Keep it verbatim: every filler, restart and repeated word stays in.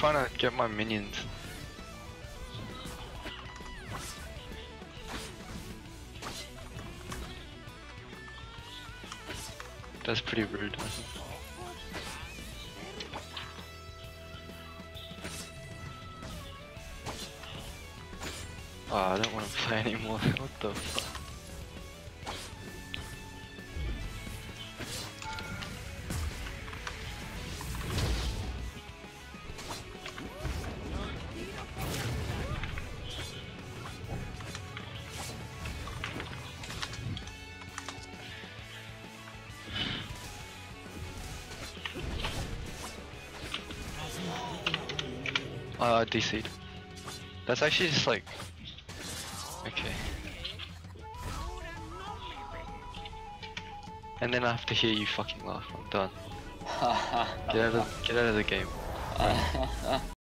trying to get my minions. That's pretty rude. Oh, I don't want to play anymore. What the fuck? Uh, I D C'd. That's actually just like... Okay. And then I have to hear you fucking laugh. I'm done. Get out of, get out of the game.